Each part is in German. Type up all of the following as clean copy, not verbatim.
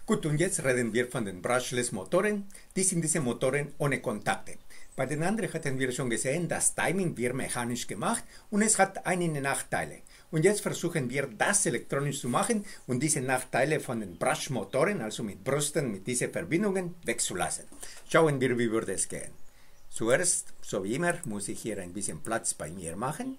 Gut, und jetzt reden wir von den Brushless Motoren. Die sind diese Motoren ohne Kontakte. Bei den anderen hatten wir schon gesehen, das Timing wird mechanisch gemacht und es hat einige Nachteile. Und jetzt versuchen wir das elektronisch zu machen und diese Nachteile von den Brush-Motoren, also mit Brüsten, mit diesen Verbindungen, wegzulassen. Schauen wir, wie würde es gehen. Zuerst, so wie immer, muss ich hier ein bisschen Platz bei mir machen.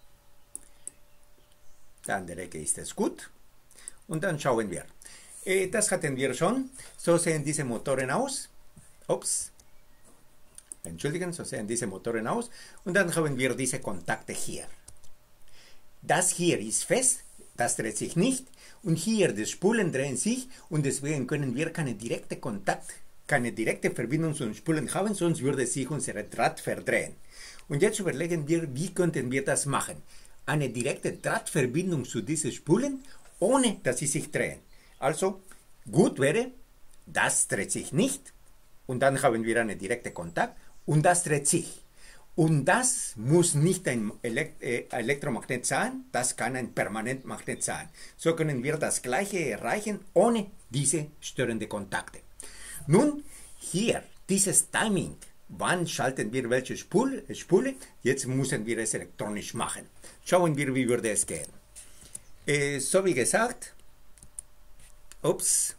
An der Ecke ist es gut. Und dann schauen wir. Das hatten wir schon. So sehen diese Motoren aus. Ups. Entschuldigen, so sehen diese Motoren aus. Und dann haben wir diese Kontakte hier. Das hier ist fest, das dreht sich nicht. Und hier, die Spulen drehen sich und deswegen können wir keine direkte Kontakt, keine direkte Verbindung zu den Spulen haben, sonst würde sich unser Draht verdrehen. Und jetzt überlegen wir, wie könnten wir das machen. Eine direkte Drahtverbindung zu diesen Spulen, ohne dass sie sich drehen. Also, gut wäre, das dreht sich nicht und dann haben wir einen direkten Kontakt und das dreht sich. Und das muss nicht ein Elektromagnet sein, das kann ein Permanentmagnet sein. So können wir das Gleiche erreichen, ohne diese störenden Kontakte. Nun, hier, dieses Timing, wann schalten wir welche Spule, jetzt müssen wir es elektronisch machen. Schauen wir, wie würde es gehen. So wie gesagt, ups,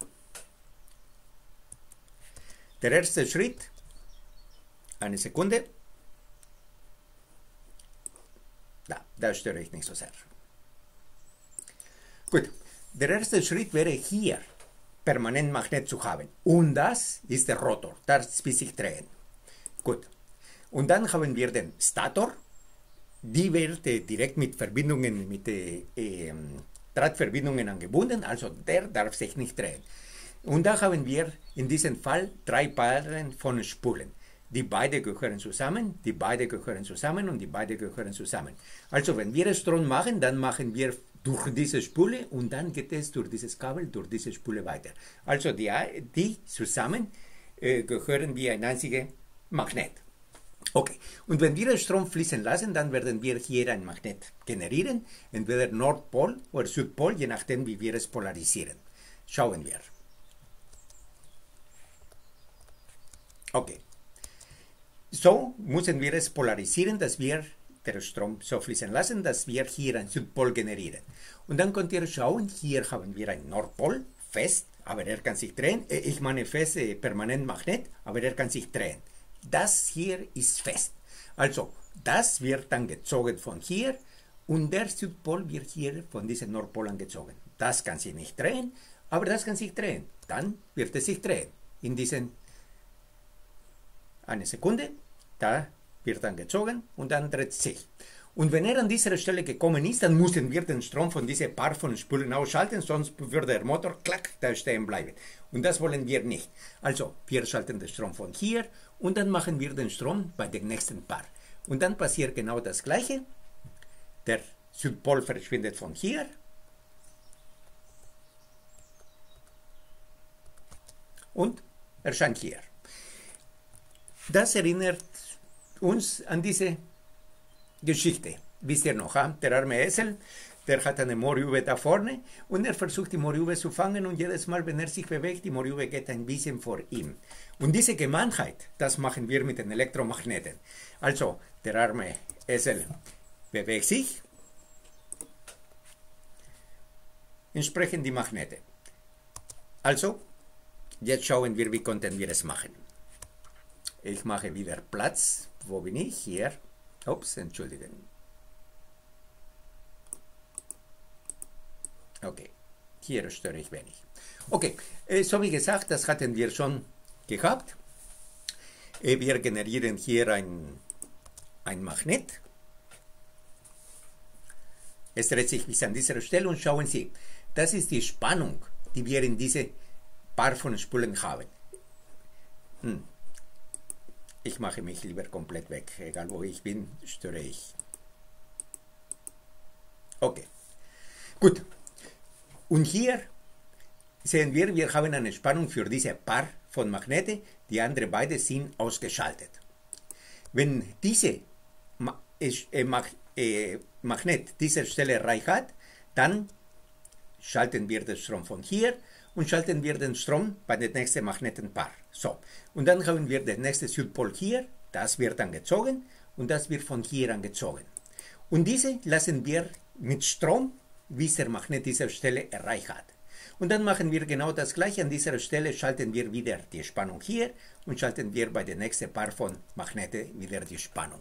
der erste Schritt, eine Sekunde, da störe ich nicht so sehr. Gut, der erste Schritt wäre hier, Permanentmagnet zu haben. Und das ist der Rotor, das will sich drehen. Gut, und dann haben wir den Stator, die wird direkt mit Verbindungen, mit Drahtverbindungen angebunden, also der darf sich nicht drehen. Und da haben wir in diesem Fall 3 Paaren von Spulen. Die beide gehören zusammen, die beide gehören zusammen und die beide gehören zusammen. Also wenn wir Strom machen, dann machen wir durch diese Spule und dann geht es durch dieses Kabel, durch diese Spule weiter. Also die zusammen gehören wie ein einziger Magnet. Okay, und wenn wir Strom fließen lassen, dann werden wir hier ein Magnet generieren, entweder Nordpol oder Südpol, je nachdem wie wir es polarisieren. Schauen wir. Okay. So müssen wir es polarisieren, dass wir den Strom so fließen lassen, dass wir hier einen Südpol generieren. Und dann könnt ihr schauen, hier haben wir einen Nordpol, fest, aber er kann sich drehen. Ich meine fest, Permanentmagnet, aber er kann sich drehen. Das hier ist fest. Also, das wird dann gezogen von hier und der Südpol wird hier von diesem Nordpol angezogen. Das kann sich nicht drehen, aber das kann sich drehen. Dann wird es sich drehen. In diesen eine Sekunde, da wird dann gezogen und dann dreht sich. Und wenn er an dieser Stelle gekommen ist, dann müssen wir den Strom von diesem Paar von Spulen ausschalten, sonst würde der Motor klack, da stehen bleiben. Und das wollen wir nicht. Also, wir schalten den Strom von hier und dann machen wir den Strom bei dem nächsten Paar. Und dann passiert genau das Gleiche. Der Südpol verschwindet von hier. Und erscheint hier. Das erinnert uns an diese Geschichte. Wisst ihr noch, der arme Esel, der hat eine Morübe da vorne und er versucht die Morübe zu fangen und jedes Mal, wenn er sich bewegt, die Morübe geht ein bisschen vor ihm. Und diese Gemeinheit, das machen wir mit den Elektromagneten. Also, der arme Esel bewegt sich, entsprechend die Magnete. Also, jetzt schauen wir, wie konnten wir es machen. Ich mache wieder Platz. Wo bin ich? Hier. Ups, entschuldigen. Okay, hier störe ich wenig. Okay, so wie gesagt, das hatten wir schon gehabt. Wir generieren hier ein Magnet. Es dreht sich bis an dieser Stelle und schauen Sie, das ist die Spannung, die wir in diese Paar von Spulen haben. Ich mache mich lieber komplett weg, egal wo ich bin, störe ich. Okay, gut. Und hier sehen wir, wir haben eine Spannung für diese Paar von Magnete, die anderen beide sind ausgeschaltet. Wenn diese Magnet diese Stelle erreicht hat, dann schalten wir den Strom von hier und schalten wir den Strom bei dem nächsten Magnetenpaar. So, und dann haben wir den nächsten Südpol hier, das wird angezogen und das wird von hier angezogen. Und diese lassen wir mit Strom, wie es der Magnet dieser Stelle erreicht hat. Und dann machen wir genau das gleiche. An dieser Stelle schalten wir wieder die Spannung hier und schalten wir bei dem nächsten Paar von Magneten wieder die Spannung.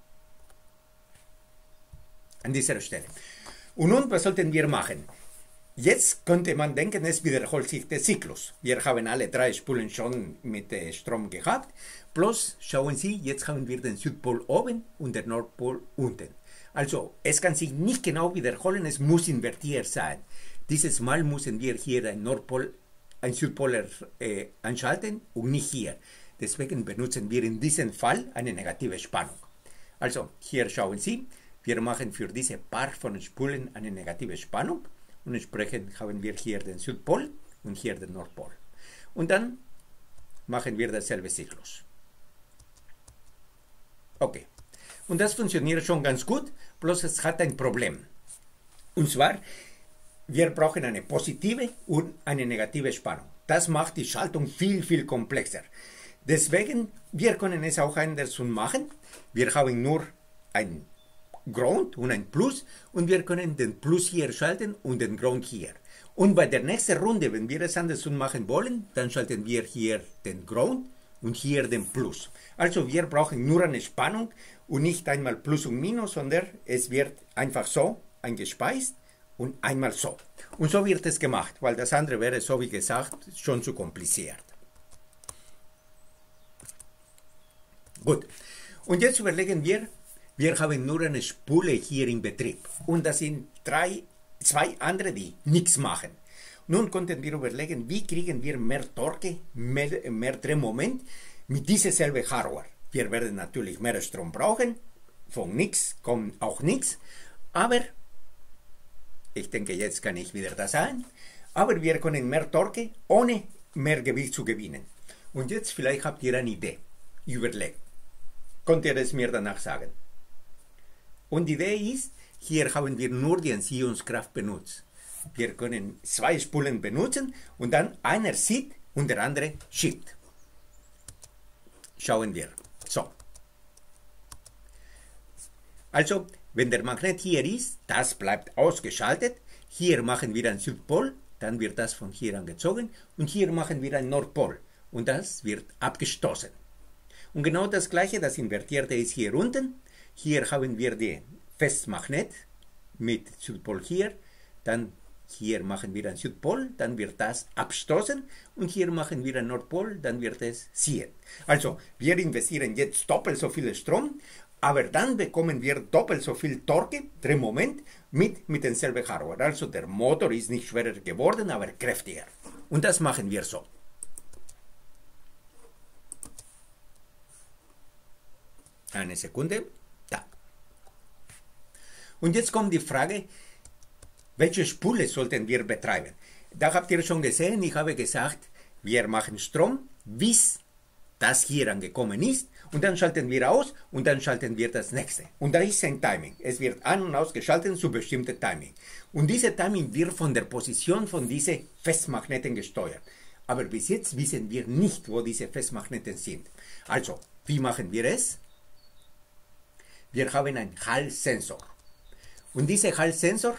An dieser Stelle. Und nun, was sollten wir machen? Jetzt könnte man denken, es wiederholt sich der Zyklus. Wir haben alle 3 Spulen schon mit Strom gehabt. Bloß, schauen Sie, jetzt haben wir den Südpol oben und den Nordpol unten. Also, es kann sich nicht genau wiederholen, es muss invertiert sein. Dieses Mal müssen wir hier einen Südpol anschalten und nicht hier. Deswegen benutzen wir in diesem Fall eine negative Spannung. Also, hier schauen Sie, wir machen für diese Paar von Spulen eine negative Spannung. Und entsprechend haben wir hier den Südpol und hier den Nordpol. Und dann machen wir dasselbe Zyklus. Okay. Und das funktioniert schon ganz gut, bloß es hat ein Problem. Und zwar, wir brauchen eine positive und eine negative Spannung. Das macht die Schaltung viel, viel komplexer. Deswegen, wir können es auch anders machen. Wir haben nur ein Ground und ein Plus und wir können den Plus hier schalten und den Ground hier. Und bei der nächsten Runde, wenn wir es anders machen wollen, dann schalten wir hier den Ground und hier den Plus. Also wir brauchen nur eine Spannung und nicht einmal Plus und Minus, sondern es wird einfach so eingespeist und einmal so. Und so wird es gemacht, weil das andere wäre, so wie gesagt, schon zu kompliziert. Gut, und jetzt überlegen wir haben nur eine Spule hier in Betrieb und das sind zwei andere, die nichts machen. Nun konnten wir überlegen, wie kriegen wir mehr Torque, mehr Drehmoment mit dieser selben Hardware. Wir werden natürlich mehr Strom brauchen, von nichts kommt auch nichts, aber ich denke, jetzt kann ich wieder das sagen, aber wir können mehr Torque ohne mehr Gewicht zu gewinnen. Und jetzt vielleicht habt ihr eine Idee, überlegt. Könnt ihr es mir danach sagen? Und die Idee ist, hier haben wir nur die Anziehungskraft benutzt. Wir können 2 Spulen benutzen und dann einer zieht und der andere schiebt. Schauen wir. So. Also, wenn der Magnet hier ist, das bleibt ausgeschaltet. Hier machen wir einen Südpol, dann wird das von hier angezogen und hier machen wir einen Nordpol und das wird abgestoßen. Und genau das gleiche, das Invertierte ist hier unten. Hier haben wir den Festmagnet mit Südpol hier, dann hier machen wir einen Südpol, dann wird das abstoßen und hier machen wir einen Nordpol, dann wird es ziehen. Also wir investieren jetzt doppelt so viel Strom, aber dann bekommen wir doppelt so viel Torque, Drehmoment, mit demselben Hardware. Also der Motor ist nicht schwerer geworden, aber kräftiger. Und das machen wir so. Eine Sekunde. Da. Und jetzt kommt die Frage, welche Spule sollten wir betreiben? Da habt ihr schon gesehen, ich habe gesagt, wir machen Strom, bis das hier angekommen ist, und dann schalten wir aus und dann schalten wir das nächste. Und da ist ein Timing. Es wird an- und ausgeschaltet zu bestimmten Timing. Und diese Timing wird von der Position von diesen Festmagneten gesteuert. Aber bis jetzt wissen wir nicht, wo diese Festmagneten sind. Also, wie machen wir es? Wir haben einen Hall-Sensor. Und dieser Hall-Sensor,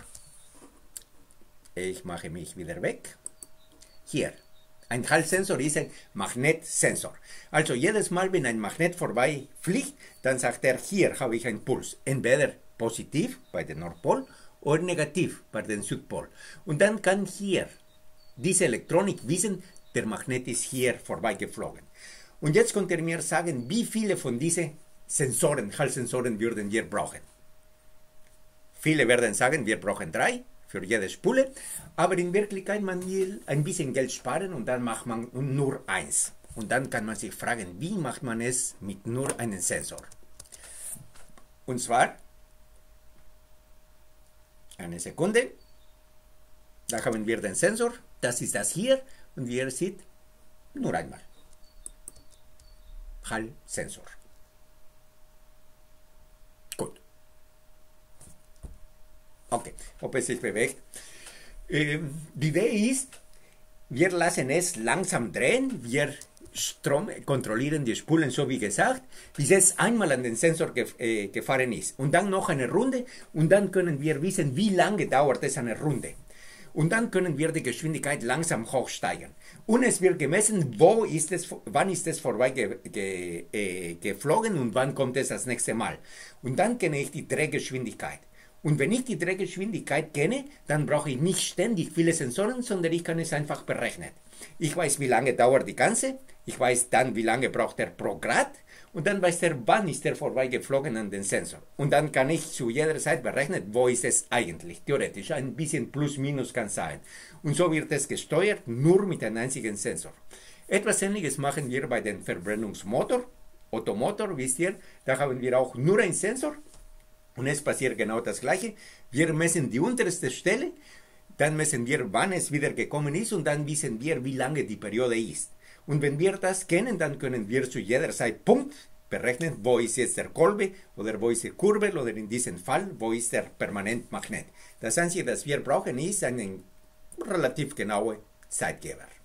ich mache mich wieder weg, hier. Ein Hall-Sensor ist ein Magnetsensor. Also jedes Mal, wenn ein Magnet vorbei fliegt, dann sagt er, hier habe ich einen Puls. Entweder positiv bei dem Nordpol oder negativ bei dem Südpol. Und dann kann hier diese Elektronik wissen, der Magnet ist hier vorbeigeflogen. Und jetzt könnt ihr mir sagen, wie viele von diesen Sensoren, Hall-Sensoren würden wir brauchen. Viele werden sagen, wir brauchen 3 für jede Spule, aber in Wirklichkeit man will ein bisschen Geld sparen und dann macht man nur 1. Und dann kann man sich fragen, wie macht man es mit nur einem Sensor? Und zwar, eine Sekunde, da haben wir den Sensor, das ist das hier und wie ihr seht, nur einmal. Hall-Sensor. Gut. Okay, ob es sich bewegt. Die Idee ist, wir lassen es langsam drehen, wir kontrollieren die Spulen, so wie gesagt, bis es einmal an den Sensor gefahren ist. Und dann noch eine Runde und dann können wir wissen, wie lange dauert es eine Runde. Und dann können wir die Geschwindigkeit langsam hochsteigern. Und es wird gemessen, wann ist es vorbei geflogen und wann kommt es das nächste Mal. Und dann kenne ich die Drehgeschwindigkeit. Und wenn ich die Drehgeschwindigkeit kenne, dann brauche ich nicht ständig viele Sensoren, sondern ich kann es einfach berechnen. Ich weiß, wie lange dauert die ganze, ich weiß dann, wie lange braucht er pro Grad und dann weiß er, wann ist er vorbeigeflogen an den Sensor. Und dann kann ich zu jeder Zeit berechnen, wo ist es eigentlich, theoretisch. Ein bisschen plus-minus kann sein. Und so wird es gesteuert, nur mit einem einzigen Sensor. Etwas Ähnliches machen wir bei dem Verbrennungsmotor, Ottomotor, wisst ihr, da haben wir auch nur einen Sensor. Und es passiert genau das Gleiche. Wir messen die unterste Stelle, dann messen wir, wann es wieder gekommen ist und dann wissen wir, wie lange die Periode ist. Und wenn wir das kennen, dann können wir zu jeder Zeit Punkt berechnen, wo ist jetzt der Kolbe oder wo ist die Kurbel oder in diesem Fall, wo ist der Permanentmagnet. Das Einzige, das wir brauchen, ist einen relativ genauen Zeitgeber.